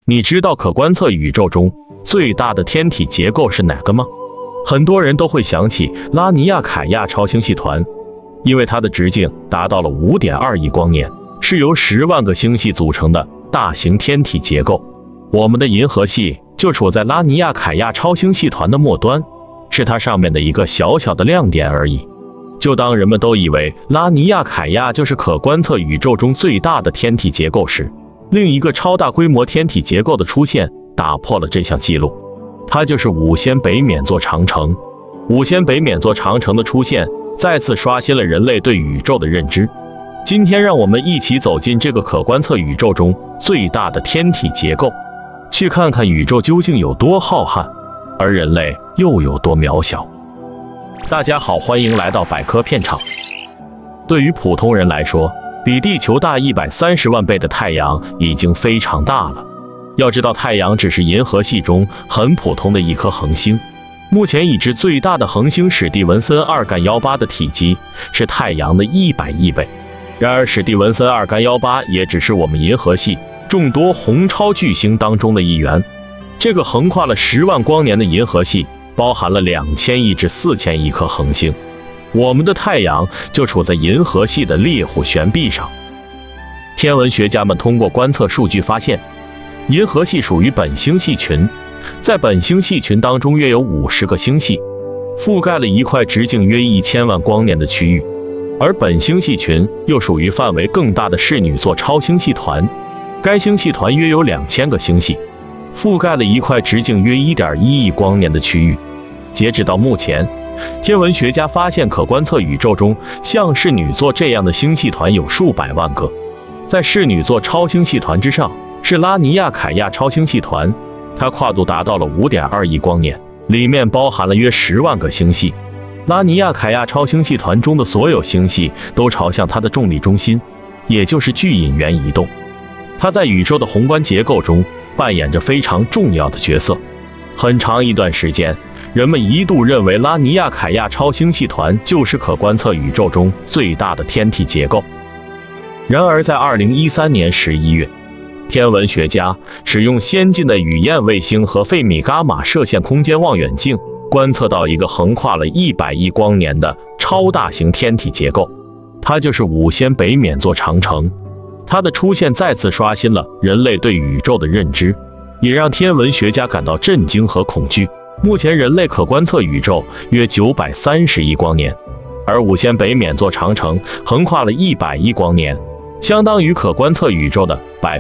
你知道可观测宇宙中最大的天体结构是哪个吗？很多人都会想起拉尼亚凯亚超星系团，因为它的直径达到了 5.2 亿光年，是由10万个星系组成的大型天体结构。我们的银河系就处在拉尼亚凯亚超星系团的末端，是它上面的一个小小的亮点而已。就当人们都以为拉尼亚凯亚就是可观测宇宙中最大的天体结构时，另一个超大规模天体结构的出现打破了这项记录，它就是五仙北冕座长城。五仙北冕座长城的出现再次刷新了人类对宇宙的认知。今天让我们一起走进这个可观测宇宙中最大的天体结构，去看看宇宙究竟有多浩瀚，而人类又有多渺小。大家好，欢迎来到百科片场。对于普通人来说，比地球大130万倍的太阳已经非常大了。要知道，太阳只是银河系中很普通的一颗恒星。目前已知最大的恒星史蒂文森2-18的体积是太阳的100亿倍。然而，史蒂文森2-18也只是我们银河系众多红超巨星当中的一员。这个横跨了10万光年的银河系包含了2000亿至4000亿颗恒星，我们的太阳就处在银河系的猎户悬臂上。天文学家们通过观测数据发现，银河系属于本星系群，在本星系群当中约有50个星系，覆盖了一块直径约1000万光年的区域。而本星系群又属于范围更大的室女座超星系团，该星系团约有2000个星系，覆盖了一块直径约1.1亿光年的区域。截止到目前，天文学家发现可观测宇宙中像室女座这样的星系团有数百万个。在室女座超星系团之上是拉尼亚凯亚超星系团，它跨度达到了 5.2 亿光年，里面包含了约10万个星系。拉尼亚凯亚超星系团中的所有星系都朝向它的重力中心，也就是巨引源移动。它在宇宙的宏观结构中扮演着非常重要的角色。很长一段时间，人们一度认为拉尼亚凯亚超星系团就是可观测宇宙中最大的天体结构。然而，在2013年11月，天文学家使用先进的雨燕卫星和费米伽马射线空间望远镜观测到一个横跨了100亿光年的超大型天体结构，它就是五仙北冕座长城。它的出现再次刷新了人类对宇宙的认知，也让天文学家感到震惊和恐惧。目前人类可观测宇宙约930亿光年，而五仙北冕座长城横跨了100亿光年，相当于可观测宇宙的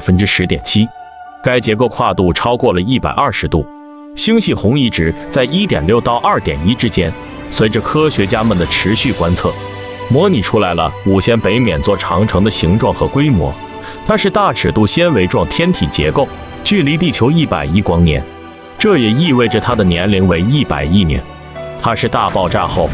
10.7%。该结构跨度超过了120度，星系红移值在 1.6 到 2.1 之间。随着科学家们的持续观测，模拟出来了五仙北冕座长城的形状和规模。它是大尺度纤维状天体结构，距离地球100亿光年，这也意味着它的年龄为100亿年。它是大爆炸后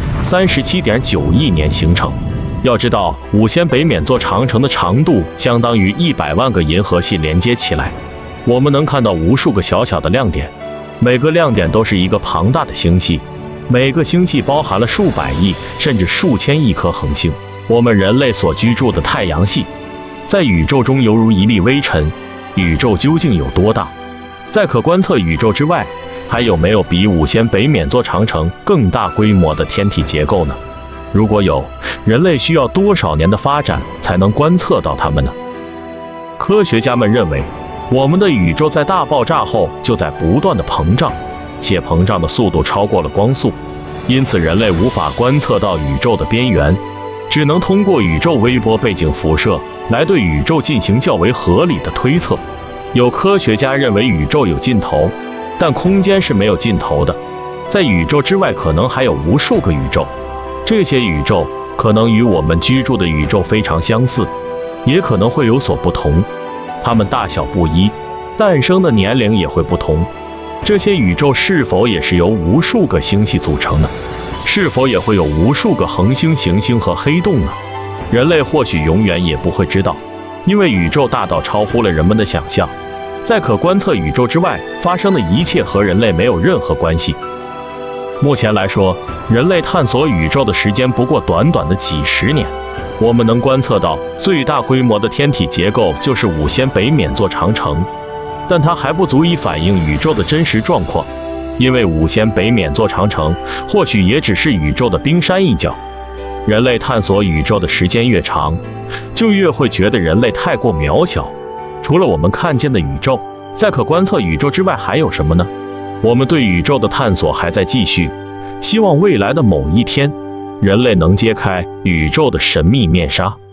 37.9 亿年形成。要知道，五仙北冕座长城的长度相当于100万个银河系连接起来。我们能看到无数个小小的亮点，每个亮点都是一个庞大的星系，每个星系包含了数百亿甚至数千亿颗恒星。我们人类所居住的太阳系，在宇宙中犹如一粒微尘。宇宙究竟有多大？在可观测宇宙之外，还有没有比五仙北冕座长城更大规模的天体结构呢？如果有，人类需要多少年的发展才能观测到它们呢？科学家们认为，我们的宇宙在大爆炸后就在不断的膨胀，且膨胀的速度超过了光速，因此人类无法观测到宇宙的边缘，只能通过宇宙微波背景辐射来对宇宙进行较为合理的推测。有科学家认为宇宙有尽头，但空间是没有尽头的，在宇宙之外可能还有无数个宇宙，这些宇宙可能与我们居住的宇宙非常相似，也可能会有所不同。它们大小不一，诞生的年龄也会不同。这些宇宙是否也是由无数个星系组成的？是否也会有无数个恒星、行星和黑洞呢？人类或许永远也不会知道，因为宇宙大到超乎了人们的想象。在可观测宇宙之外发生的一切和人类没有任何关系。目前来说，人类探索宇宙的时间不过短短的几十年。我们能观测到最大规模的天体结构就是五仙北冕座长城。 但它还不足以反映宇宙的真实状况，因为5仙北冕座长城或许也只是宇宙的冰山一角。人类探索宇宙的时间越长，就越会觉得人类太过渺小。除了我们看见的宇宙，在可观测宇宙之外还有什么呢？我们对宇宙的探索还在继续，希望未来的某一天，人类能揭开宇宙的神秘面纱。